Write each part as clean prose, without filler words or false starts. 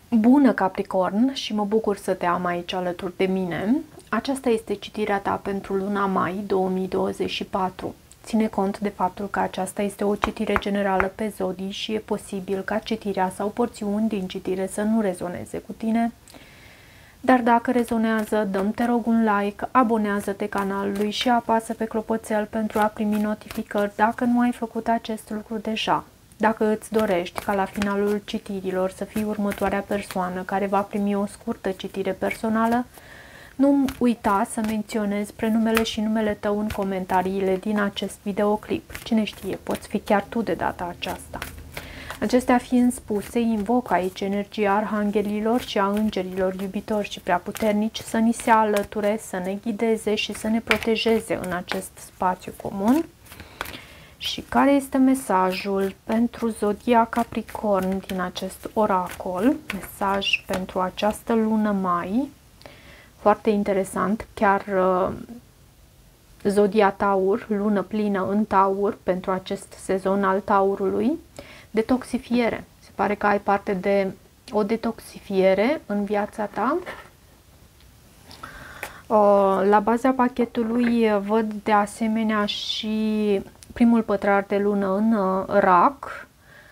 Bună, Capricorn, și mă bucur să te am aici alături de mine. Aceasta este citirea ta pentru luna mai 2024. Ține cont de faptul că aceasta este o citire generală pe zodii și e posibil ca citirea sau porțiuni din citire să nu rezoneze cu tine. Dar dacă rezonează, dă-mi te rog un like, abonează-te canalului și apasă pe clopoțel pentru a primi notificări dacă nu ai făcut acest lucru deja. Dacă îți dorești ca la finalul citirilor să fii următoarea persoană care va primi o scurtă citire personală, nu uita să menționezi prenumele și numele tău în comentariile din acest videoclip. Cine știe, poți fi chiar tu de data aceasta. Acestea fiind spuse, invoc aici energia arhanghelilor și a îngerilor iubitori și preaputernici să ni se alăture, să ne ghideze și să ne protejeze în acest spațiu comun. Și care este mesajul pentru zodia Capricorn din acest oracol? Mesaj pentru această lună mai. Foarte interesant, chiar zodia Taur, lună plină în Taur pentru acest sezon al Taurului. Detoxifiere. Se pare că ai parte de o detoxifiere în viața ta. La baza pachetului văd de asemenea și primul pătrar de lună în Rac.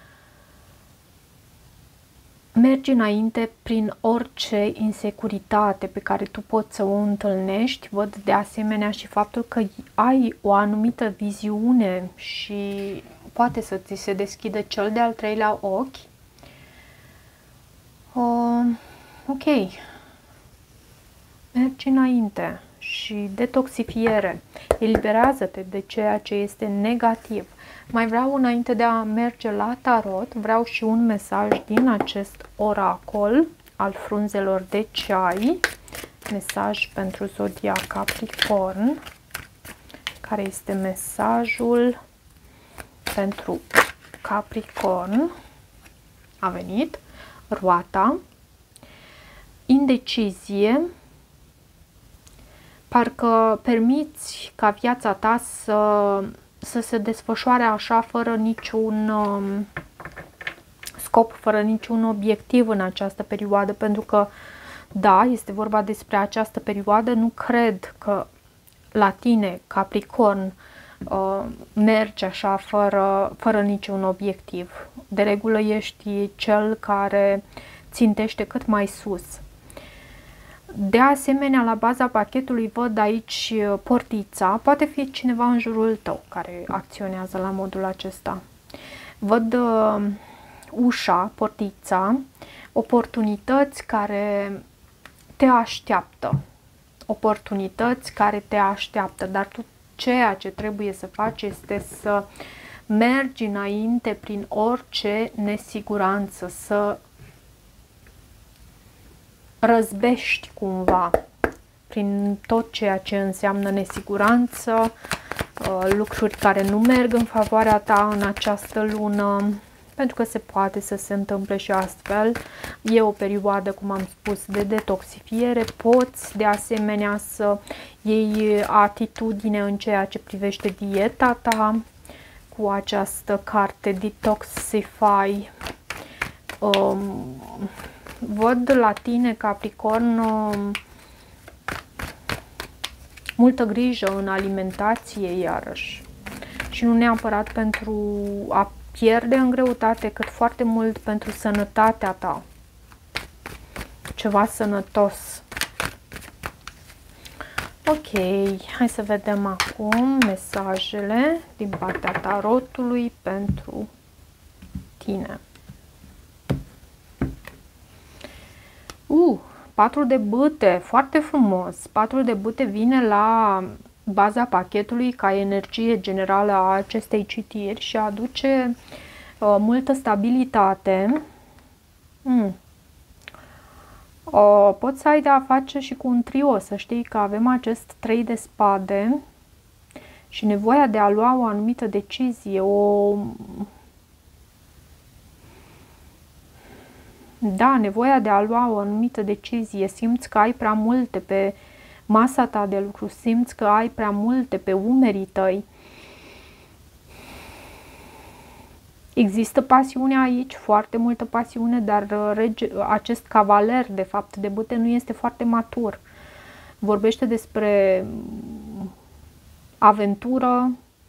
Mergi înainte prin orice insecuritate pe care tu poți să o întâlnești. Văd de asemenea și faptul că ai o anumită viziune și poate să ți se deschidă cel de-al treilea ochi. Ok. Mergi înainte și detoxifiere. Eliberează-te de ceea ce este negativ. Mai vreau, înainte de a merge la tarot, vreau și un mesaj din acest oracol al frunzelor de ceai. Mesaj pentru zodia Capricorn. Care este mesajul pentru Capricorn? A venit roata, indecizie. Parcă permiți ca viața ta să se desfășoare așa, fără niciun scop, fără niciun obiectiv în această perioadă, pentru că, da, este vorba despre această perioadă. Nu cred că la tine, Capricorn, mergi așa fără niciun obiectiv. De regulă ești cel care țintește cât mai sus. De asemenea, la baza pachetului văd aici portița. Poate fi cineva în jurul tău care acționează la modul acesta. Văd ușa, portița, oportunități care te așteaptă. Oportunități care te așteaptă, dar tu ceea ce trebuie să faci este să mergi înainte prin orice nesiguranță, să răzbești cumva prin tot ceea ce înseamnă nesiguranță, lucruri care nu merg în favoarea ta în această lună, pentru că se poate să se întâmple și astfel. E o perioadă, cum am spus, de detoxifiere. Poți de asemenea să iei atitudine în ceea ce privește dieta ta cu această carte Detoxify. Văd la tine, Capricorn, multă grijă în alimentație, iarăși. Și nu neapărat pentru a pierde în greutate, cât foarte mult pentru sănătatea ta. Ceva sănătos. Ok, hai să vedem acum mesajele din partea tarotului pentru tine. 4 de bâte, foarte frumos. 4 de bâte vine la baza pachetului ca energie generală a acestei citiri și aduce multă stabilitate. Poți să ai de a face și cu un trio, să știi că avem acest 3 de spade și nevoia de a lua o anumită decizie, Da, nevoia de a lua o anumită decizie. Simți că ai prea multe pe masa ta de lucru, simți că ai prea multe pe umerii tăi. Există pasiune aici, foarte multă pasiune, dar acest cavaler, de fapt, de bâte nu este foarte matur. Vorbește despre aventură,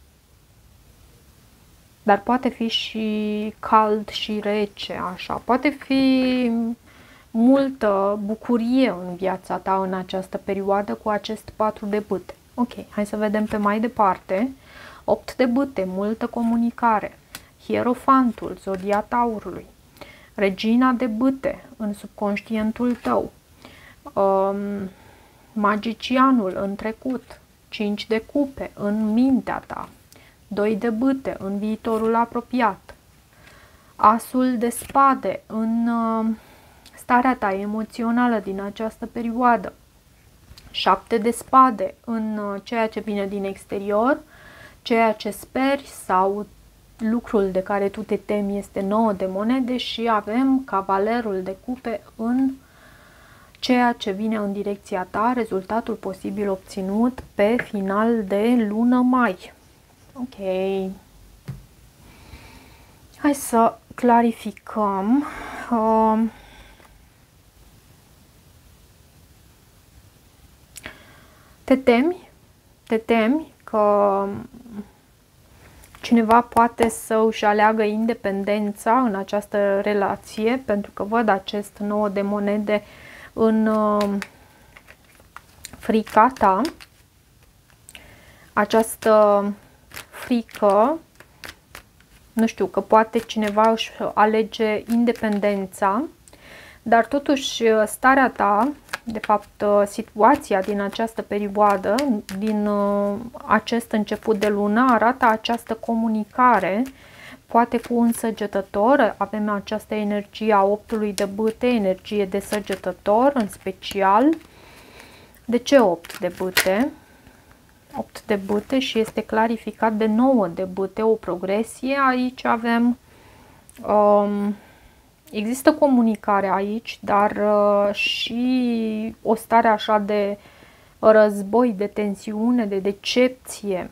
dar poate fi și cald și rece, așa. Poate fi multă bucurie în viața ta în această perioadă cu acest 4 de bâte. Ok, hai să vedem pe mai departe. 8 de bâte, multă comunicare. Hierofantul, zodia Taurului. Regina de bâte în subconștientul tău. Magicianul în trecut. 5 de cupe în mintea ta. 2 de bâte în viitorul apropiat. Asul de spade în starea ta emoțională din această perioadă. 7 de spade în ceea ce vine din exterior, ceea ce speri sau lucrul de care tu te temi este 9 de monede și avem cavalerul de cupe în ceea ce vine în direcția ta, rezultatul posibil obținut pe final de lună mai. Ok. Hai să clarificăm. Te temi? Te temi că cineva poate să își aleagă independența în această relație, pentru că văd acest 9 de monede în frica ta. Această frică, nu știu, că poate cineva își alege independența, dar totuși starea ta, de fapt situația din această perioadă, din acest început de lună, arată această comunicare, poate cu un săgetător. Avem această energie a 8-ului de bâte, energie de săgetător în special. De ce 8 de bâte? 8 de bâte și este clarificat de 9 de bâte, o progresie. Aici avem, există comunicare aici, dar și o stare așa de război, de tensiune, de decepție.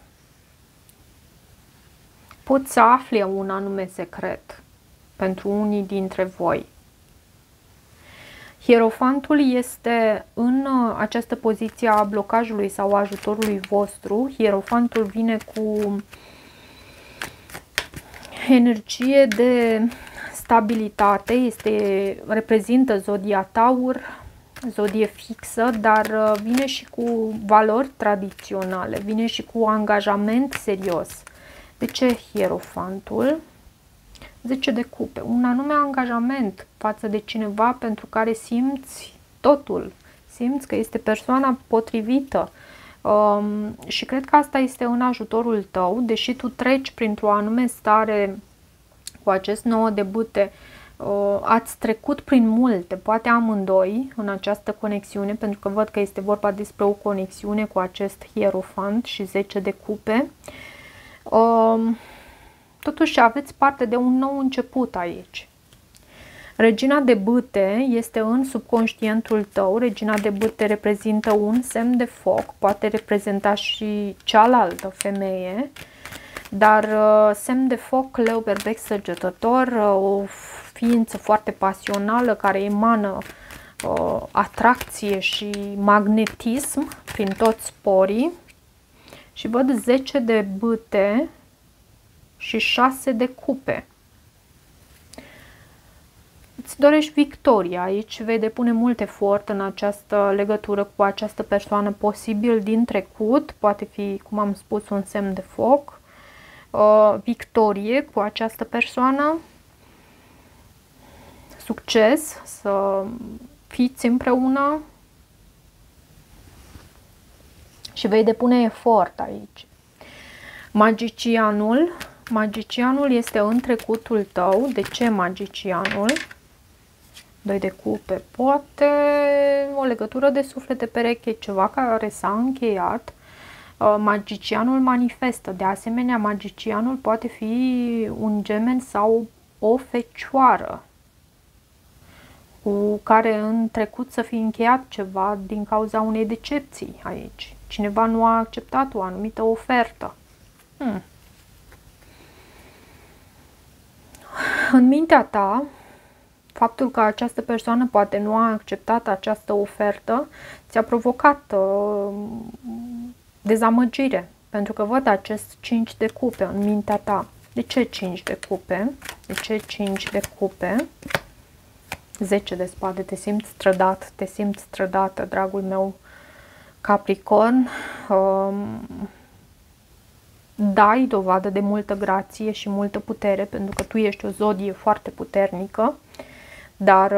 Poți să afli un anume secret pentru unii dintre voi. Hierofantul este în această poziție a blocajului sau a ajutorului vostru. Hierofantul vine cu energie de stabilitate, reprezintă zodia Taur, zodie fixă, dar vine și cu valori tradiționale, vine și cu angajament serios. De ce hierofantul? 10 de cupe, un anume angajament față de cineva pentru care simți totul, simți că este persoana potrivită și cred că asta este în ajutorul tău, deși tu treci printr-o anume stare cu acest 9 de bâte, ați trecut prin multe, poate amândoi în această conexiune, pentru că văd că este vorba despre o conexiune cu acest hierofant și 10 de cupe. Totuși aveți parte de un nou început aici. Regina de bâte este în subconștientul tău. Regina de bâte reprezintă un semn de foc, poate reprezenta și cealaltă femeie, dar semn de foc, leu, berbec, săgetător, o ființă foarte pasională care emană atracție și magnetism prin toți porii. Și văd 10 de bâte și 6 de cupe. Îți dorești victoria aici, vei depune mult efort în această legătură cu această persoană, posibil din trecut, poate fi, cum am spus, un semn de foc. Victorie cu această persoană, succes, să fiți împreună și vei depune efort aici. Magicianul este în trecutul tău. De ce magicianul? 2 de cupe. Poate o legătură de suflet, de pereche, ceva care s-a încheiat. Magicianul manifestă. De asemenea, magicianul poate fi un gemeni sau o fecioară cu care în trecut să fi încheiat ceva din cauza unei decepții aici. Cineva nu a acceptat o anumită ofertă. În mintea ta, faptul că această persoană poate nu a acceptat această ofertă ți-a provocat dezamăgire, pentru că văd acest 5 de cupe în mintea ta. De ce 5 de cupe? De ce 5 de cupe? 10 de spade, te simți strădat, te simți strădată, dragul meu Capricorn. Dai dovadă de multă grație și multă putere, pentru că tu ești o zodie foarte puternică, dar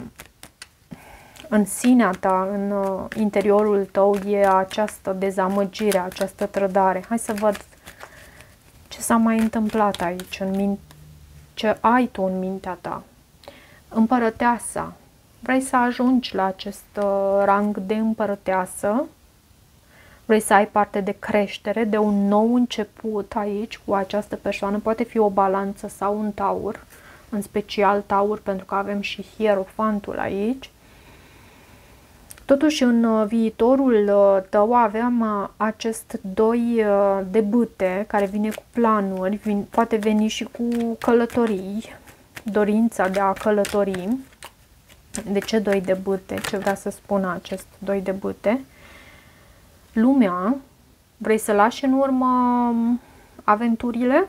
în sinea ta, în interiorul tău e această dezamăgire, această trădare. Hai să văd ce s-a mai întâmplat aici, ce ai tu în mintea ta. Împărăteasa. Vrei să ajungi la acest rang de împărăteasă. Vrei să ai parte de creștere, de un nou început aici cu această persoană. Poate fi o balanță sau un taur, în special taur, pentru că avem și hierofantul aici. Totuși, în viitorul tău aveam acest 2 de bâte care vine cu planuri, poate veni și cu călătorii, dorința de a călători. De ce 2 de bâte? Ce vrea să spună acest 2 de bâte? Lumea, vrei să lași în urmă aventurile?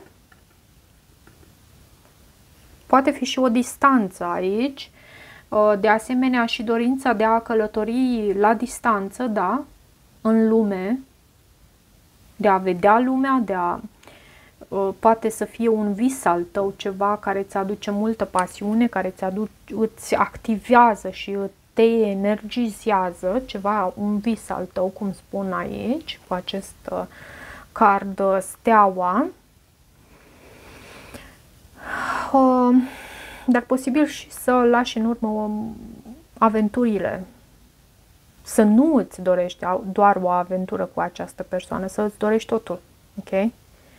Poate fi și o distanță aici. De asemenea și dorința de a călători la distanță, da, în lume, de a vedea lumea, poate să fie un vis al tău, ceva care îți aduce multă pasiune, care îți activează și te energizează, ceva, un vis al tău, cum spun aici, cu acest card steaua. Dar posibil și să lași în urmă aventurile, să nu îți dorești doar o aventură cu această persoană, să îți dorești totul, ok?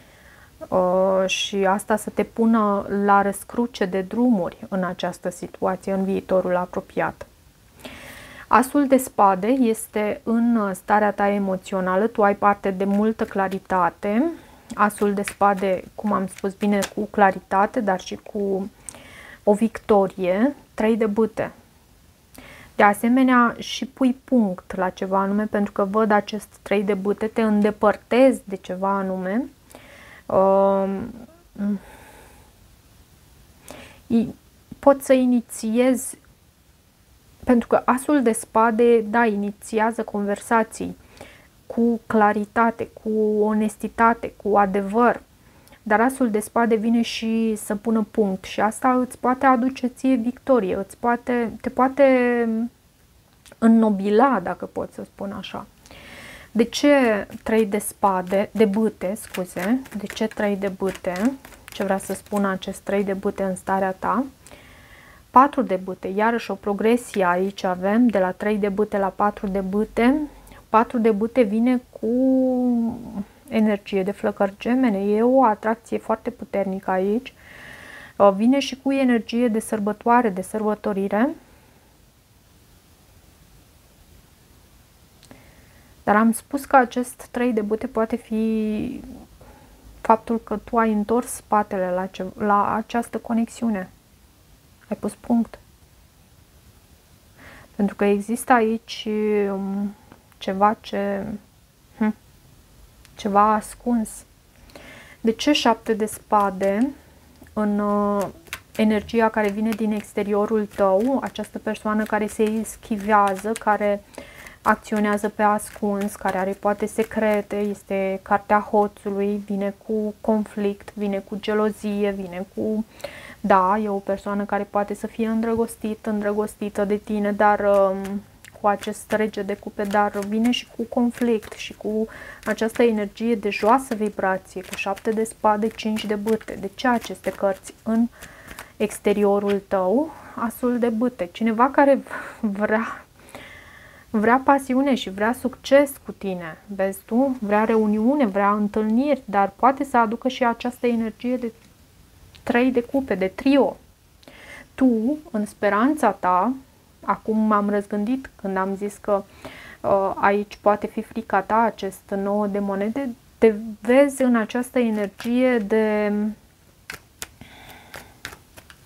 Și asta să te pună la răscruce de drumuri în această situație, în viitorul apropiat. Asul de spade este în starea ta emoțională, tu ai parte de multă claritate. Asul de spade, cum am spus, vine cu claritate, dar și cu o victorie. 3 de bâte. De asemenea, și pui punct la ceva anume, pentru că văd acest 3 de bâte, te îndepărtezi de ceva anume. Poți să inițiezi, pentru că asul de spade, da, inițiază conversații cu claritate, cu onestitate, cu adevăr. Dar asul de spade vine și să pună punct și asta îți poate aduce ție victorie, te poate înnobila, dacă pot să spun așa. De ce 3 de spade, de bâte, scuze, de ce 3 de bâte? Ce vrea să spună acest 3 de bâte în starea ta? 4 de bâte, iarăși o progresie aici avem, de la 3 de bâte la 4 de bâte. 4 de bâte vine cu energie de flăcări gemene, e o atracție foarte puternică aici. Vine și cu energie de sărbătoare, de sărbătorire. Dar am spus că acest 3 de bâte poate fi faptul că tu ai întors spatele la această conexiune. Ai pus punct. Pentru că există aici ceva ascuns. De ce 7 de spade în energia care vine din exteriorul tău, această persoană care se eschivează, care acționează pe ascuns, care are poate secrete, este cartea hoțului, vine cu conflict, vine cu gelozie, vine cu... Da, e o persoană care poate să fie îndrăgostită de tine, dar cu acest rege de cupe, dar vine și cu conflict și cu această energie de joasă vibrație, cu 7 de spade, 5 de bâte. De ce aceste cărți în exteriorul tău? Asul de bâte. Cineva care vrea pasiune și vrea succes cu tine, vezi tu? Vrea reuniune, vrea întâlniri, dar poate să aducă și această energie de 3 de cupe, de trio. Tu, în speranța ta, acum m-am răzgândit când am zis că aici poate fi frica ta, acest 9 de monede, te vezi în această energie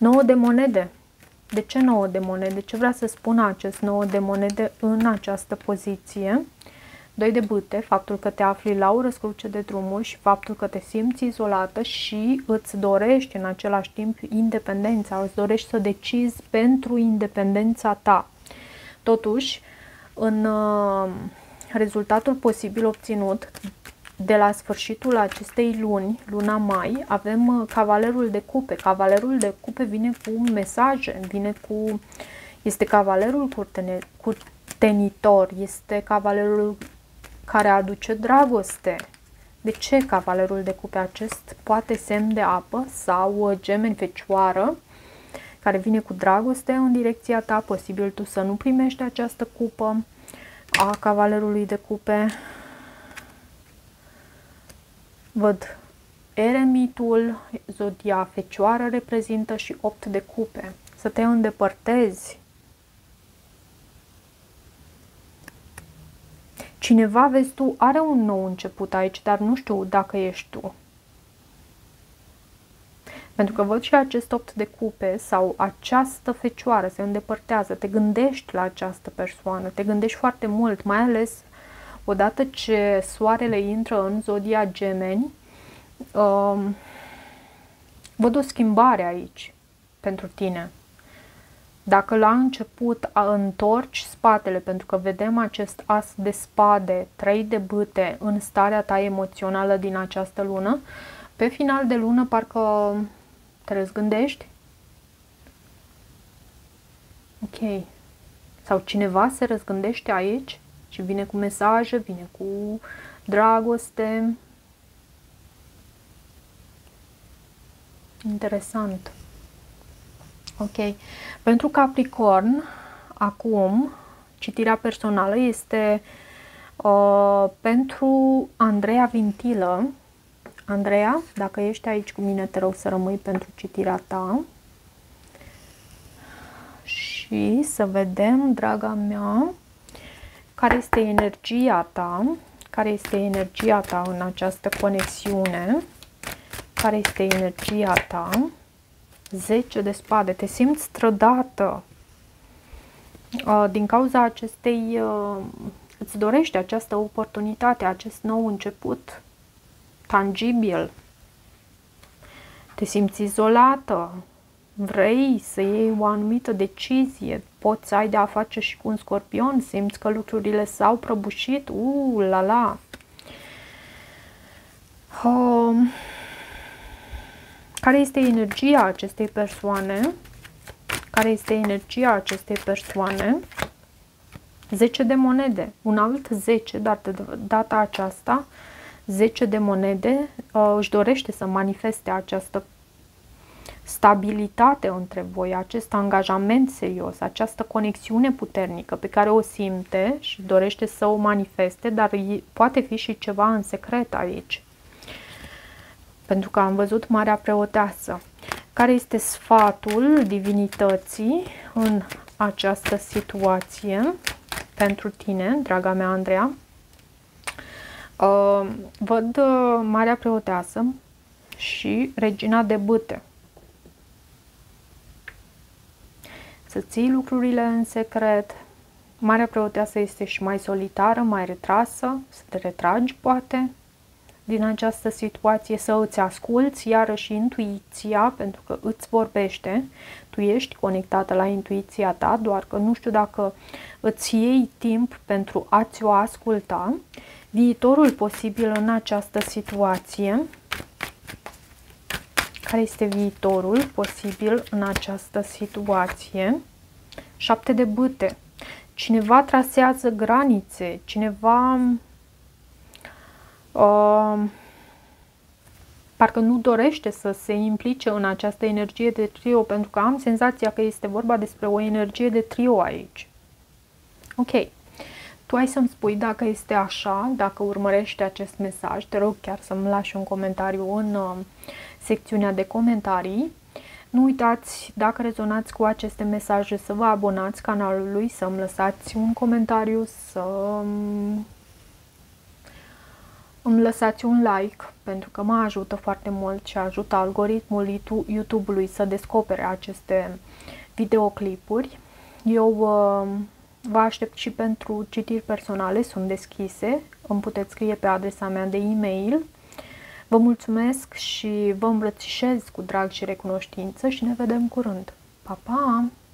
9 de monede. De ce 9 de monede? Ce vrea să spună acest 9 de monede în această poziție? 2 de bâte, faptul că te afli la o răscruce de drumuri și faptul că te simți izolată și îți dorești în același timp independența, îți dorești să decizi pentru independența ta. Totuși, în rezultatul posibil obținut de la sfârșitul acestei luni, luna mai, avem cavalerul de cupe. Cavalerul de cupe vine cu mesaje, este cavalerul curtenitor, este cavalerul care aduce dragoste. De ce cavalerul de cupe? Acest poate semn de apă sau gemeni, fecioară, care vine cu dragoste în direcția ta, posibil tu să nu primești această cupă a cavalerului de cupe. Văd eremitul, zodia fecioară reprezintă și 8 de cupe. Să te îndepărtezi. Cineva, vezi tu, are un nou început aici, dar nu știu dacă ești tu. Pentru că văd și acest 8 de cupe sau această fecioară se îndepărtează. Te gândești la această persoană, te gândești foarte mult, mai ales odată ce soarele intră în zodia Gemeni. Văd o schimbare aici pentru tine. Dacă la început întorci spatele, pentru că vedem acest as de spade, 3 de bâte în starea ta emoțională din această lună, pe final de lună parcă te răzgândești. Ok. Sau cineva se răzgândește aici și vine cu mesaje, vine cu dragoste. Interesant. Ok. Pentru Capricorn, acum, citirea personală este pentru Andreea Vintilă. Andreea, dacă ești aici cu mine, te rog să rămâi pentru citirea ta. Și să vedem, draga mea, care este energia ta, care este energia ta în această conexiune, care este energia ta. 10 de spade, te simți trădată din cauza acestei, îți dorești această oportunitate, acest nou început tangibil, te simți izolată, vrei să iei o anumită decizie, poți să ai de a face și cu un scorpion, simți că lucrurile s-au prăbușit, la la. Care este energia acestei persoane? Care este energia acestei persoane? 10 de monede, un alt 10, dar de data aceasta 10 de monede își dorește să manifeste această stabilitate între voi, acest angajament serios, această conexiune puternică pe care o simte și dorește să o manifeste, dar poate fi și ceva în secret aici. Pentru că am văzut Marea Preoteasă. Care este sfatul divinității în această situație pentru tine, draga mea Andreea? Văd Marea Preoteasă și Regina de Bâte. Să ții lucrurile în secret. Marea Preoteasă este și mai solitară, mai retrasă, să te retragi poate din această situație, să îți asculți iarăși intuiția, pentru că îți vorbește, tu ești conectată la intuiția ta, doar că nu știu dacă îți iei timp pentru a-ți o asculta. Viitorul posibil în această situație. Care este viitorul posibil în această situație? 7 de bâte. Cineva trasează granițe, cineva parcă nu dorește să se implice în această energie de trio, pentru că am senzația că este vorba despre o energie de trio aici. Ok. Tu ai să-mi spui dacă este așa, dacă urmărești acest mesaj. Te rog chiar să-mi lași un comentariu în secțiunea de comentarii. Nu uitați, dacă rezonați cu aceste mesaje, să vă abonați canalului, să-mi lăsați un comentariu, să îmi lăsați un like, pentru că mă ajută foarte mult și ajută algoritmul YouTube-ului să descopere aceste videoclipuri. Eu vă aștept și pentru citiri personale, sunt deschise, îmi puteți scrie pe adresa mea de e-mail. Vă mulțumesc și vă îmbrățișez cu drag și recunoștință și ne vedem curând. Pa, pa!